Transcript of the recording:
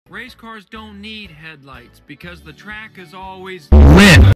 Race cars don't need headlights because the track is always lit.